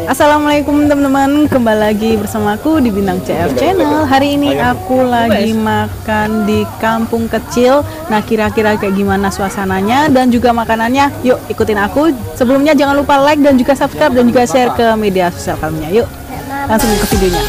Assalamualaikum teman-teman, kembali lagi bersamaku di Bintang CF Channel. Hari ini aku lagi makan di kampung kecil. Nah, kira-kira kayak gimana suasananya dan juga makanannya? Yuk ikutin aku. Sebelumnya jangan lupa like dan juga subscribe dan juga share ke media sosial kalian. Yuk langsung ke videonya.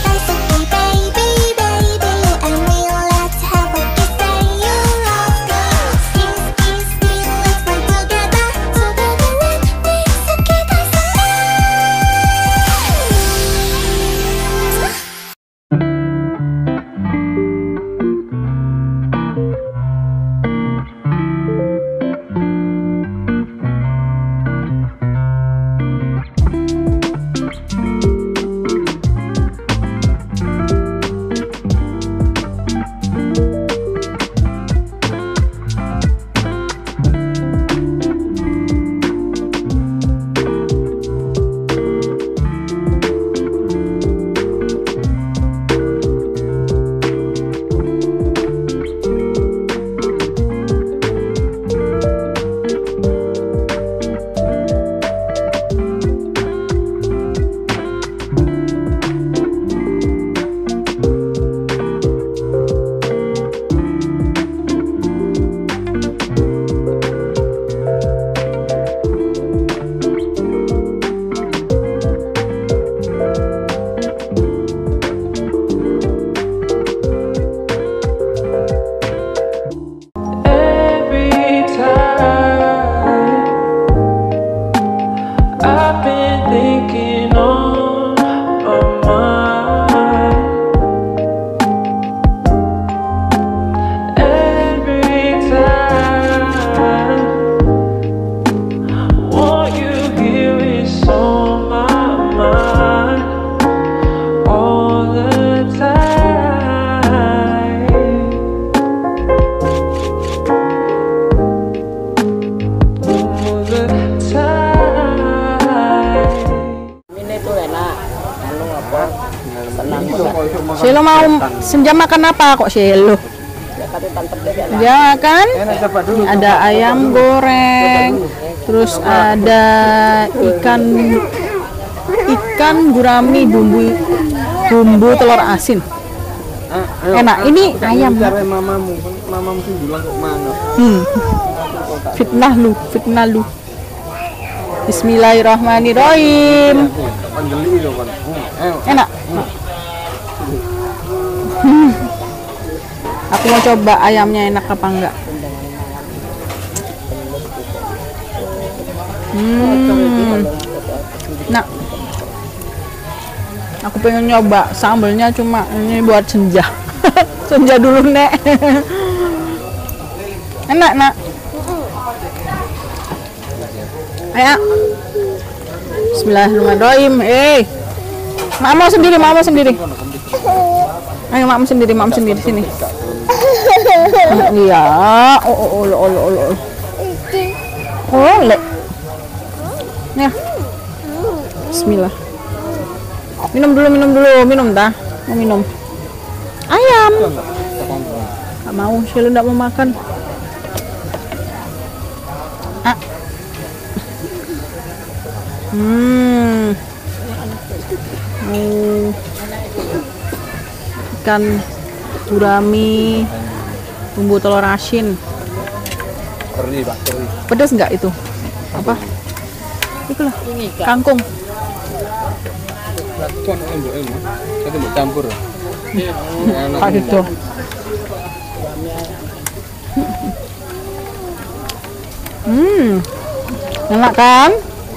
Shelo mau senja makan apa kok Shelo? Ya makan. Ada ayam goreng, terus ada ikan gurami bumbu telur asin. Enak. Ini ayam. Mamamu bilang kok mana? Fitnah lu. Bismillahirrahmanirrahim. Enak. Aku mau coba ayamnya enak apa enggak. Nah, aku pengen nyoba sambelnya, cuma ini buat senja. Senja dulu nek. Enak nak. Ayo. Bismillahirrahmanirrahim. Mama sendiri. Ayo mak sendiri sini. Iya. Oleh. Ya. Bismillah. Minum dulu dah. Mau minum. Ayam. Enggak mau, Shelo enggak mau makan. Ikan gurami bumbu telur asin. Pedas nggak itu? Apa? Itulah kangkung. Campur. Itu. Enak kan?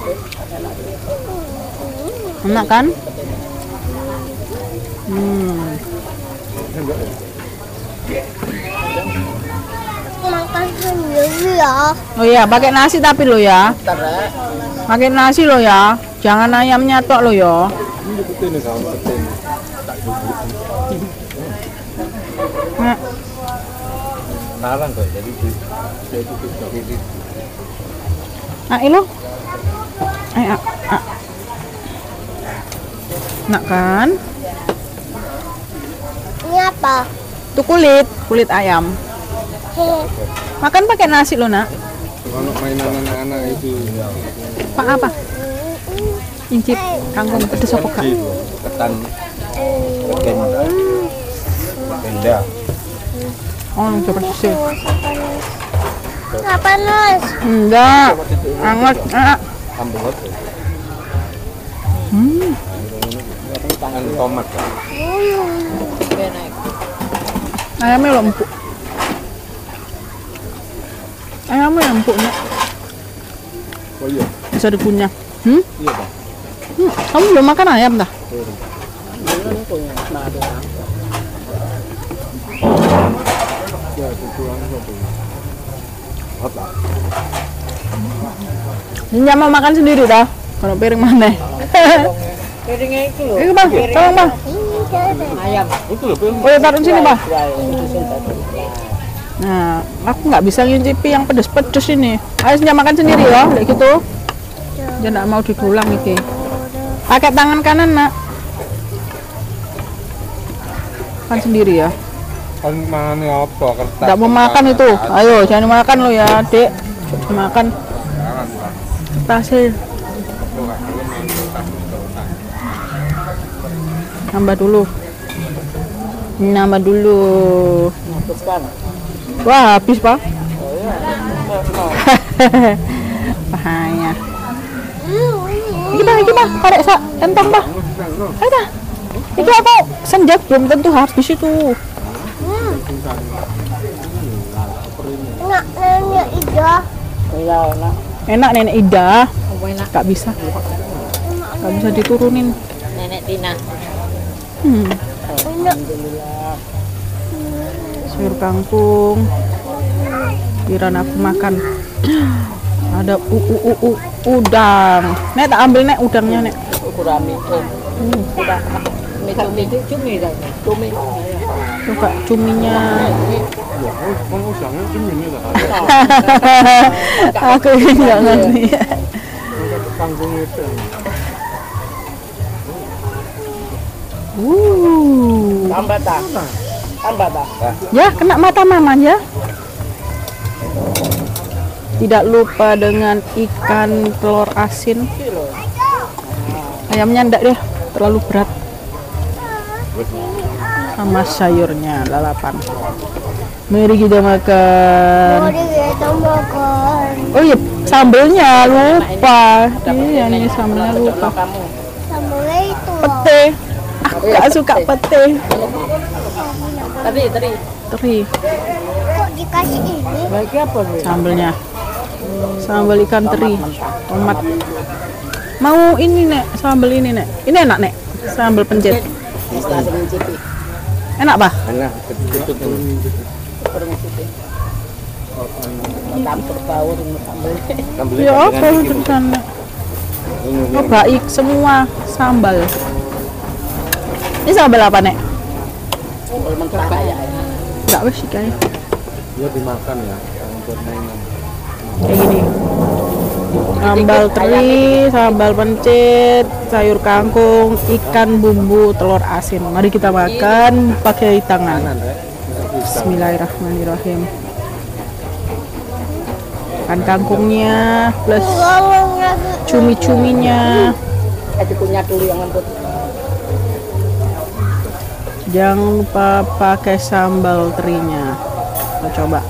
Makan sendiri ya. Oh iya, pakai nasi tapi lo ya. Pakai nasi lo ya. Jangan ayamnya tok lo ya. Larang kok jadi lo. Enak kan? Ini apa? Itu kulit ayam. Makan pakai nasi lo nak. Kalau mainan anak-anak itu. Apa? Incip kangkung pedes apa kak? Ketan legenda. Legenda. Oh, coba sih. Nggak panas. Enggak, hangat. Sambal apa? Kan tomat kan. Ayamnya empuk. Ayamnya empuk nih. Oh iya. Bisa dikunyah. Iya bang. Kamu belum makan ayam dah? Apa? Ini mau makan sendiri dah. Kalau piring mana? Piringnya itu loh. Ini bang, tolong bang. Ayam. Itu loh bang. Oh ya taruh sini bang. Nah, Nah, aku nggak bisa ngincipi yang pedes-pedes ini. Ayo senja makan sendiri ya, kayak gitu. Dia nggak mau didulang iki. Pakai tangan kanan nak. Makan sendiri ya. Kan mana apa? Kertas. Nggak mau makan itu. Ayo, jangan makan lo ya, dek. Makan. Tasir. Nambah dulu. Nambah dulu. hapuskan. Wah, habis pak. Oh iya. Bahaya. Iki bah, korek sak entong bah. Ayo dah. Iki apa? Senjak belum tentu habis itu. Enak nenek Ida. Iya, enak. Enak nenek Ida. Oh, enak. Gak bisa. Gak bisa diturunin. Nenek Tina. Enak. Sayur kangkung. Kirain aku makan. Ada udang. Nek tak ambil nek udangnya nek. Kurami. Udah. Cumi dah. Cumi. Coba cuminya. Kan udangnya cumi ini lah. Aku ini nggak ngerti. Kangkung itu. Tambah tak? Tambah tak? Ya, kena mata mama ya. Tidak lupa dengan ikan telur asin. Ayamnya ndak deh, terlalu berat. Sama sayurnya lalapan. Mari kita makan. Mari kita makan. Oh iya, sambelnya lupa. Iya, ini sambelnya lupa. Kamu. Sambal itu. Pete. Aku gak suka pete. Tadi. Teri. Kok dikasih ini? Lagi apa nih? Sambelnya. Sambal ikan teri. Tomat. Mau ini nek, sambal ini nek. Ini enak nek. Sambal pencit. Setelah mencicipi. Enak bah? Enak, betul tuh. Campur bau dengan sambal. Ya apa terusan nek? Oh baik semua sambal. Ini sambal apa nek? Sambal mentah ya. Enggak wis kayaknya. Dia dimakan ya, yang buat mainan. Kayak gini. Sambal teri, sambal pencit, sayur kangkung, ikan bumbu, telur asin. Mari kita makan pakai tangan. Bismillahirrahmanirrahim. Ikan kangkungnya plus cumi-cuminya. Ada punya dulu yang lembut. Jangan lupa pakai sambal terinya. Kita coba.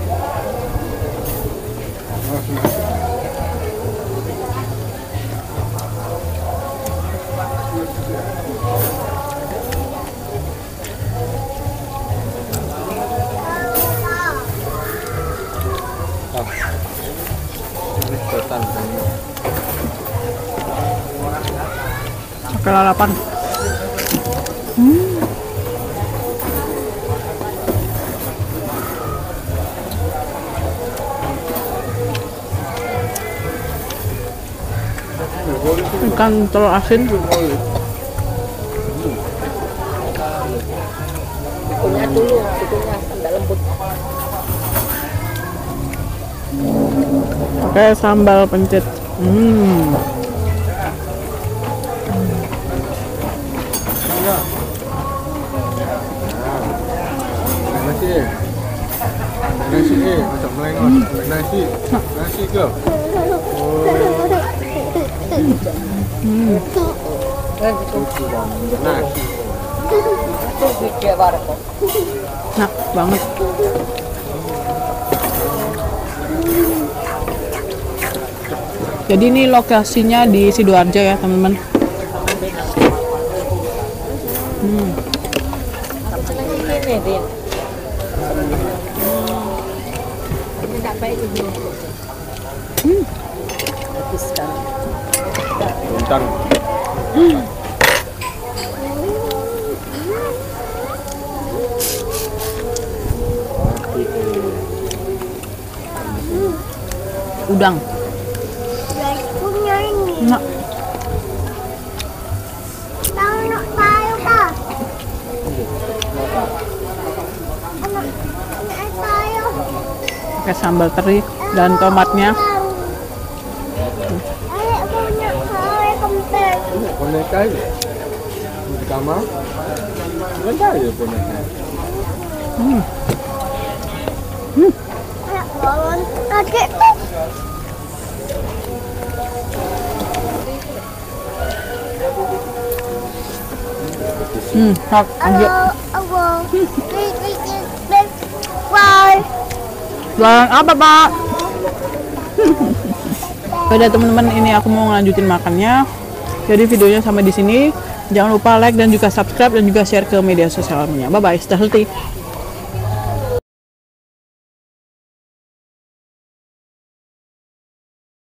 Pakai lalapan. Ikan telur asin. Punya dulu, punya sambal lembut. Pakai sambal pencit. Nasi macam melengos. Nasi ke? Susu dan nasi. Itu dia bareng kok. Enak banget. Jadi ini lokasinya di Sidoarjo ya teman-teman. Ini Din. Ini tak baik ini. Habis kan. Bentar. Udang. Guys, punya ini. Enak. Tahu tayo ka. Anak, tayo. Pakai sambal teri dan tomatnya. Ayo punya saya kempes. Boneka itu. Di kamar. Boneka ya boneka. Ayo bawa kakek tuh. Lanjut. Halo. Bye. Jualan apa, Pak? Udah teman-teman, ini aku mau ngelanjutin makannya. Jadi videonya sampai di sini. Jangan lupa like dan juga subscribe dan juga share ke media sosialnya. Bye bye, sudah selesai.